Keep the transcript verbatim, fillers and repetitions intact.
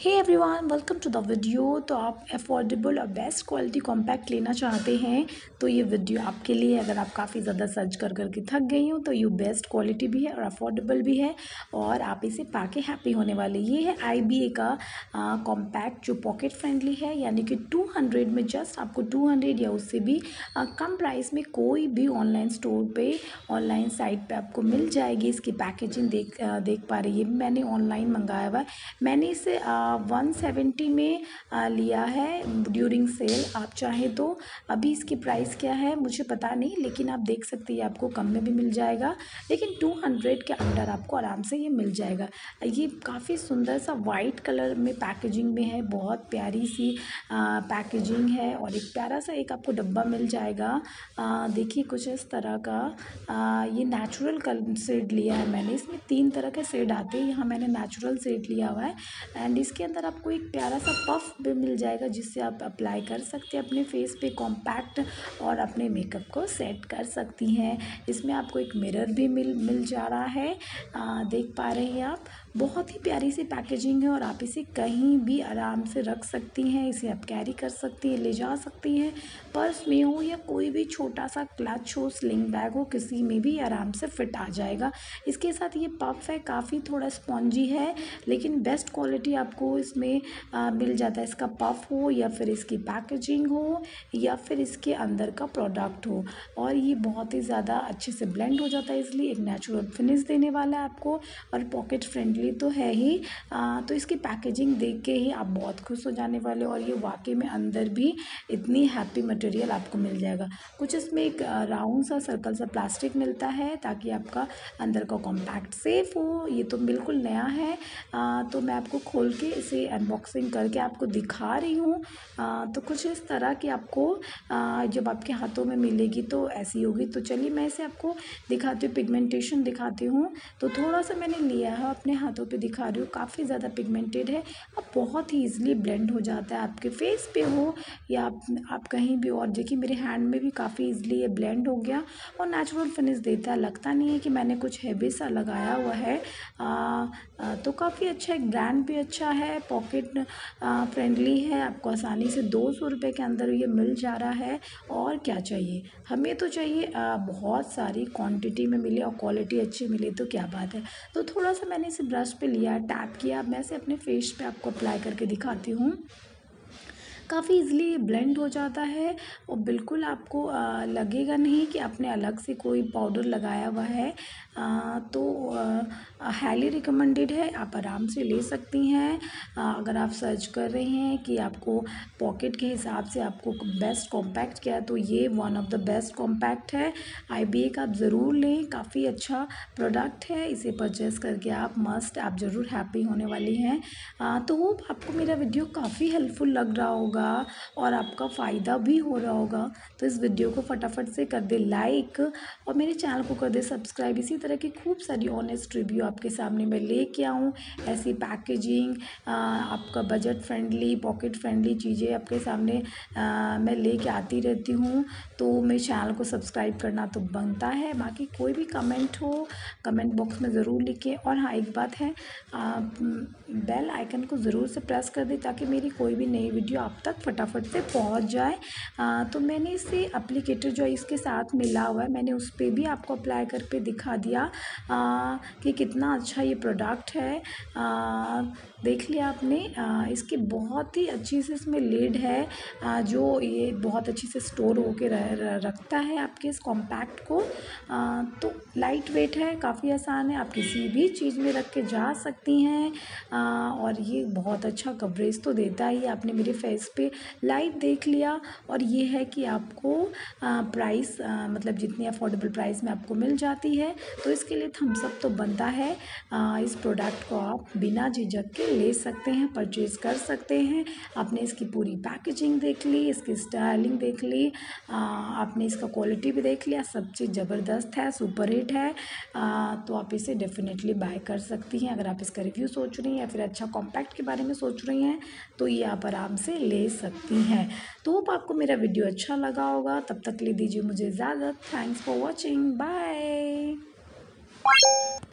Hey everyone, welcome to the video. तो आप affordable और बेस्ट क्वालिटी कॉम्पैक्ट लेना चाहते हैं तो ये वीडियो आपके लिए। अगर आप काफ़ी ज़्यादा सर्च कर कर के थक गई हो तो ये बेस्ट क्वालिटी भी है और अफोर्डेबल भी है और आप इसे पाके हैप्पी होने वाले। ये है आई बी ए का कॉम्पैक्ट जो पॉकेट फ्रेंडली है, यानी कि टू हंड्रेड में जस्ट आपको टू हंड्रेड या उससे भी आ, कम प्राइस में कोई भी ऑनलाइन स्टोर पे, ऑनलाइन साइट पे आपको मिल जाएगी। इसकी पैकेजिंग देख आ, देख पा रही है। मैंने ऑनलाइन मंगाया हुआ है। मैंने इसे वन सेवेंटी में आ, लिया है ड्यूरिंग सेल। आप चाहें तो अभी इसकी प्राइस क्या है मुझे पता नहीं, लेकिन आप देख सकते हैं आपको कम में भी मिल जाएगा, लेकिन टू हंड्रेड के अंडर आपको आराम से ये मिल जाएगा। ये काफ़ी सुंदर सा वाइट कलर में पैकेजिंग में है, बहुत प्यारी सी पैकेजिंग है और एक प्यारा सा एक आपको डब्बा मिल जाएगा। देखिए कुछ इस तरह का। आ, ये नेचुरल कलर शेड लिया है मैंने। इसमें तीन तरह के शेड आते हैं, यहाँ मैंने नेचुरल शेड लिया हुआ है। एंड इसके अंदर आपको एक प्यारा सा पफ भी मिल जाएगा जिससे आप अप्लाई कर सकते हैं अपने फेस पे कॉम्पैक्ट और अपने मेकअप को सेट कर सकती हैं। इसमें आपको एक मिरर भी मिल मिल जा रहा है। आ, देख पा रहे हैं आप, बहुत ही प्यारी सी पैकेजिंग है और आप इसे कहीं भी आराम से रख सकती हैं। इसे आप कैरी कर सकती हैं, ले जा सकती हैं, पर्स में हो या कोई भी छोटा सा क्लच हो, स्लिंग बैग हो, किसी में भी आराम से फिट आ जाएगा। इसके साथ ये पफ है, काफ़ी थोड़ा स्पॉन्जी है लेकिन बेस्ट क्वालिटी आपको इसमें आ, मिल जाता है। इसका पफ हो या फिर इसकी पैकेजिंग हो या फिर इसके अंदर का प्रोडक्ट हो, और ये बहुत ही ज़्यादा अच्छे से ब्लेंड हो जाता है, इसलिए एक नेचुरल फिनिश देने वाला है आपको और पॉकेट फ्रेंडली तो है ही। आ, तो इसकी पैकेजिंग देख के ही आप बहुत खुश हो जाने वाले और ये वाकई में अंदर भी इतनी हैप्पी मटेरियल आपको मिल जाएगा। कुछ इसमें एक राउंड सा सर्कल सा प्लास्टिक मिलता है ताकि आपका अंदर का कॉम्पैक्ट सेफ हो। ये तो बिल्कुल नया है। आ, तो मैं आपको खोल के इसे अनबॉक्सिंग करके आपको दिखा रही हूँ। तो कुछ इस तरह की आपको आ, जब आपके हाथों में मिलेगी तो ऐसी होगी। तो चलिए मैं इसे आपको दिखाती हूँ, पिगमेंटेशन दिखाती हूँ। तो थोड़ा सा मैंने लिया है, अपने हाथों पे दिखा रही हूँ, काफ़ी ज़्यादा पिगमेंटेड है। अब बहुत ही ईजिली ब्लेंड हो जाता है, आपके फेस पे हो या आप, आप कहीं भी। और देखिए मेरे हैंड में भी काफ़ी ईजिली ये ब्लेंड हो गया और नेचुरल फिनिश देता है। लगता नहीं है कि मैंने कुछ हैवी सा लगाया हुआ है। आ, आ, तो काफ़ी अच्छा, एक ब्रांड भी अच्छा है, पॉकेट फ्रेंडली है। आपको आसानी से दो सौ रुपये के अंदर ये मिल जा रहा है। और क्या चाहिए हमें, तो चाहिए आ, बहुत सारी क्वांटिटी में मिले और क्वालिटी अच्छी मिले तो क्या बात है। तो थोड़ा सा मैंने इसे ब्रश पे लिया, टैप किया। मैं इसे अपने फेस पे आपको अप्लाई करके दिखाती हूँ। काफ़ी ईजिली ये ब्लेंड हो जाता है और बिल्कुल आपको आ, लगेगा नहीं कि आपने अलग से कोई पाउडर लगाया हुआ है। आ, तो हाईली रिकमेंडेड है, आप आराम से ले सकती हैं। आ, अगर आप सर्च कर रहे हैं कि आपको पॉकेट के हिसाब से आपको बेस्ट कॉम्पैक्ट क्या है तो ये one of the best compact है। आई बी ए का आप ज़रूर लें, काफ़ी अच्छा प्रोडक्ट है। इसे परचेस करके आप मस्ट आप ज़रूर हैप्पी होने वाली हैं। आ, तो होप आपको मेरा वीडियो काफ़ी हेल्पफुल लग रहा होगा और आपका फ़ायदा भी हो रहा होगा। तो इस वीडियो को फटाफट से कर दे लाइक और मेरे चैनल को कर दे सब्सक्राइब। इसी तरह की खूब सारी ऑनेस्ट रिव्यू आपके सामने मैं लेके आऊँ। ऐसी पैकेजिंग, आपका बजट फ्रेंडली, पॉकेट फ्रेंडली चीज़ें आपके सामने आ, मैं लेके आती रहती हूँ। तो मेरे चैनल को सब्सक्राइब करना तो बनता है। बाकी कोई भी कमेंट हो कमेंट बॉक्स में ज़रूर लिखें। और हाँ, एक बात है, बेल आइकन को ज़रूर से प्रेस कर दें ताकि मेरी कोई भी नई वीडियो आप तक फटाफट से पहुंच जाए। आ, तो मैंने इसे एप्लीकेटर जो इसके साथ मिला हुआ है, मैंने उस पर भी आपको अप्लाई करके दिखा दिया आ, कि कितना अच्छा ये प्रोडक्ट है। आ, देख लिया आपने। आ, इसकी बहुत ही अच्छी से इसमें लीड है आ, जो ये बहुत अच्छी से स्टोर होके रखता है आपके इस कॉम्पैक्ट को। आ, तो लाइट वेट है, काफ़ी आसान है, आप किसी भी चीज़ में रख के जा सकती हैं। आ, और ये बहुत अच्छा कवरेज तो देता ही। आपने मेरे फेस पे लाइव देख लिया और ये है कि आपको आ, प्राइस आ, मतलब जितनी अफोर्डेबल प्राइस में आपको मिल जाती है तो इसके लिए थम्स अप तो बनता है। आ, इस प्रोडक्ट को आप बिना झिझक के ले सकते हैं, परचेज़ कर सकते हैं। आपने इसकी पूरी पैकेजिंग देख ली, इसकी स्टाइलिंग देख ली, आ, आपने इसका क्वालिटी भी देख लिया, सब चीज़ ज़बरदस्त है, सुपर हिट है। आ, तो आप इसे डेफिनेटली बाय कर सकती हैं। अगर आप इसका रिव्यू सोच रही हैं या फिर अच्छा कॉम्पैक्ट के बारे में सोच रही हैं तो ये आप आराम से ले सकती हैं। तो होप आपको मेरा वीडियो अच्छा लगा होगा। तब तक ले दीजिए मुझे इजाज़त। Thanks for watching, bye.